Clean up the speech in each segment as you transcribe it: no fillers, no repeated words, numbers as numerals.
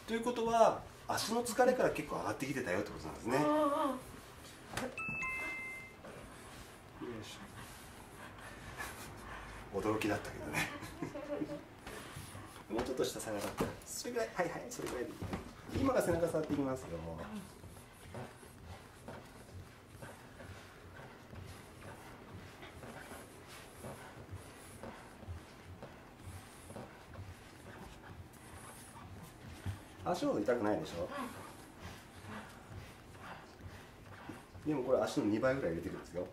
ということは足の疲れから結構上がってきてたよってことなんですね。よいしょ。驚きだったけどねもうちょっと下下がったらそれぐらい、はいはい、それぐらいでいい。今が背中触っていきますよ。足ほど痛くないでしょ。でもこれ足の2倍ぐらい入れてるんですよ。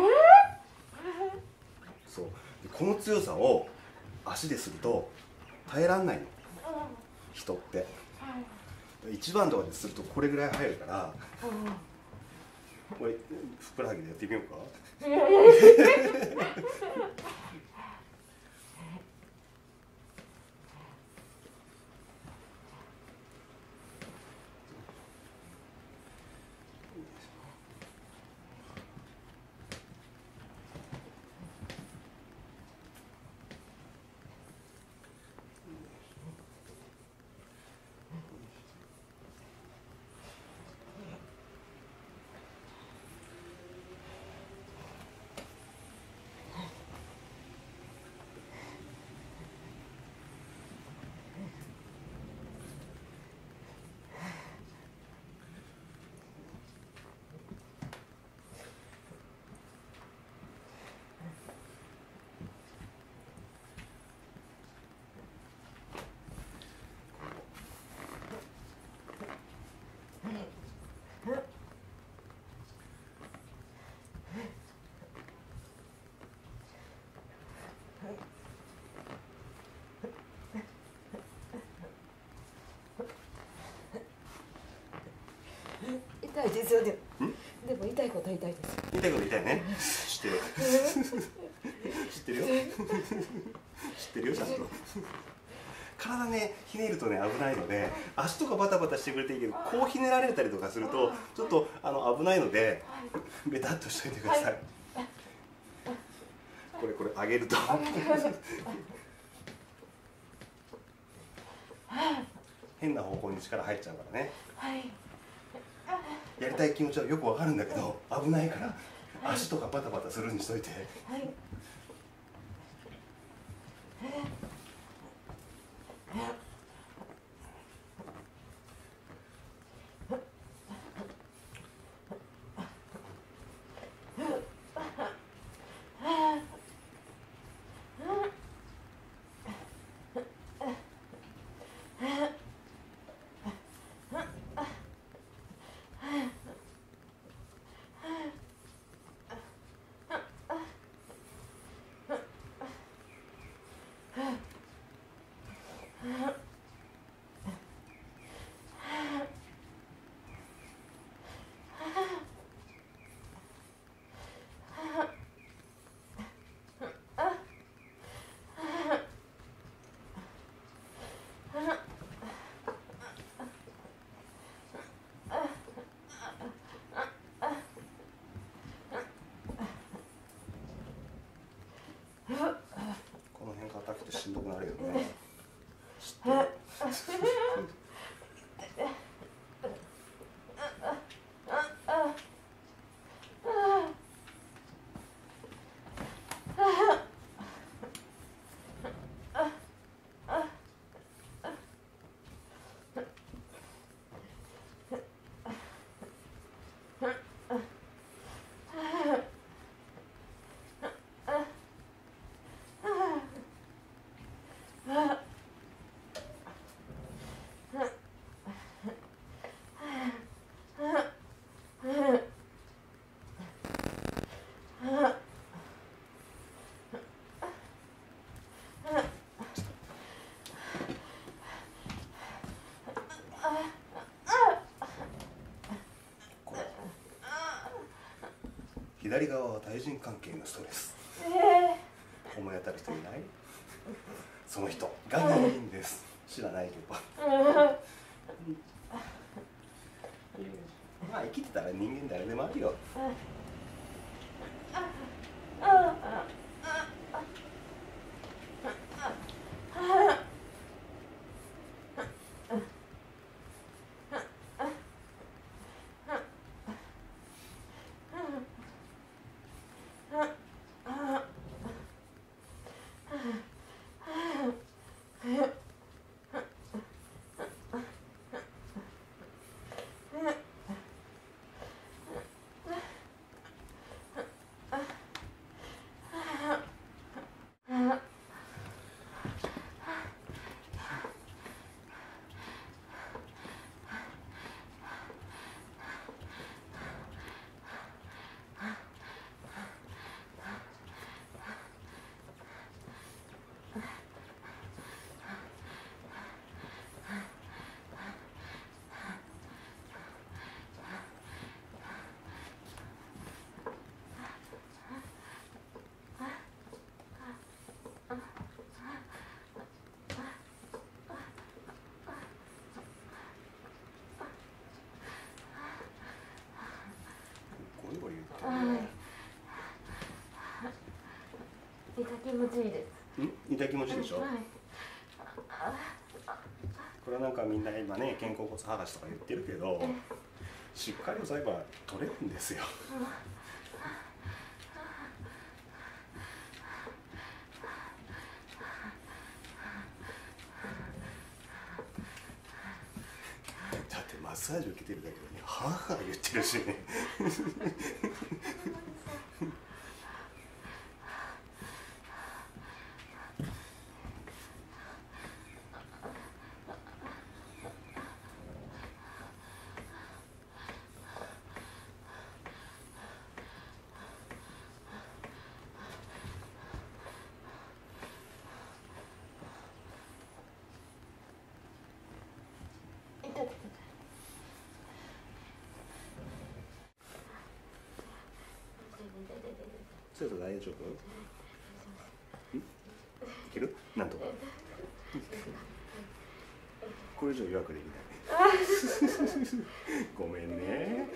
そうで、この強さを足ですると耐えらんないの、人って。1番とかでするとこれぐらい入るから、これふくらはぎでやってみようか痛いですよ。でも痛いことは痛いです。 痛いこと痛いね。知ってる知ってるよ知ってるよ、ちゃんと体ね、ひねるとね危ないので、足とかバタバタしてくれていいけど、こうひねられたりとかするとちょっと危ないので、ベタっとしといてください。これ上げると変な方向に力入っちゃうからね。やりたい気持ちはよくわかるんだけど、危ないから足とかバタバタするにしといて。この辺硬くてしんどくなるよね。知ってる左側は対人関係のストレス。思い当たる人いない？その人が原因です。知らないけどまあ生きてたら人間誰でもあるよ。 気持ちいいです。 痛気持ちいいでしょ、 はい、 これはなんかみんな今ね肩甲骨剥がしとか言ってるけど、しっかり押さえば取れるんですよ。だってマッサージ受けてるだけでね、はぁはぁ言ってるしね。それと大丈夫？いける？なんとか。これ以上予約できない。ごめんね。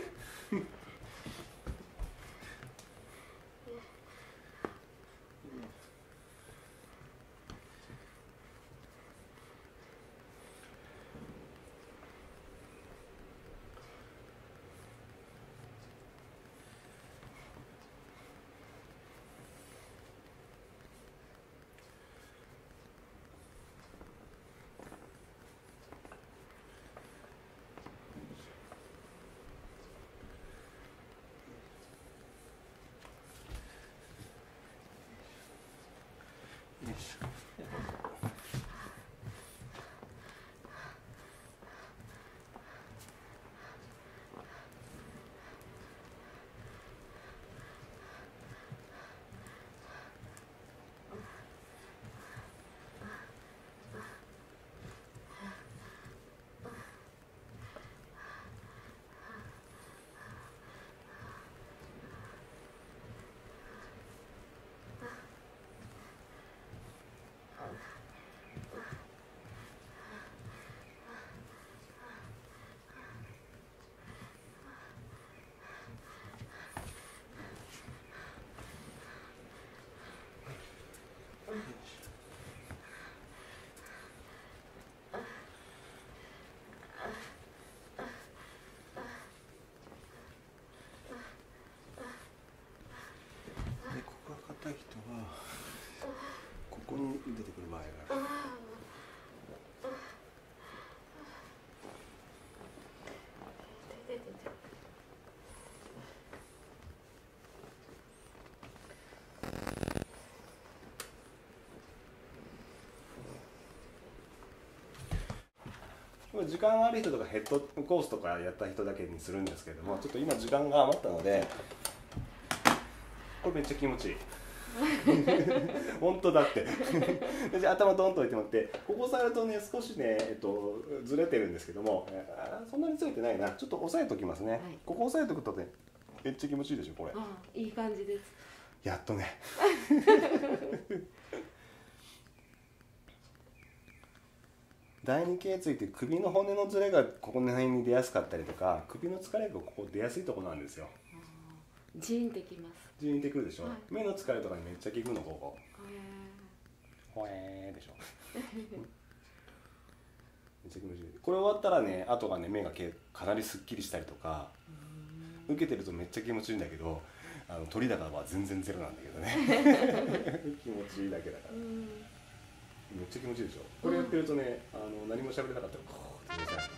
よいしょ。ここが硬い人はここに出てくる場合がある。時間ある人とかヘッドコースとかやった人だけにするんですけれども、ちょっと今時間が余ったので、これめっちゃ気持ちいい。本当だって。で頭ドンと置いてもらって、ここ触るとね少しね、ずれてるんですけども、そんなにずれてないな。ちょっと押さえときますね。はい、ここ押さえとくとねめっちゃ気持ちいいでしょこれ。 いい感じです。 やっとね。第二頸椎って首の骨のずれがここの辺に出やすかったりとか、首の疲れがここ出やすいところなんですよ。 ジーンってきます。 ジーンってくるでしょ、はい、目の疲れとかにめっちゃ効くのここ。ほえーでしょ。めっちゃ気持ちいい。これ終わったらね、あとがね目がかなりすっきりしたりとか、受けてるとめっちゃ気持ちいいんだけど、取り高は全然ゼロなんだけどね。気持ちいいだけだから。めっちゃ気持ちいいでしょ。これやってるとね、何も喋れなかったらこうって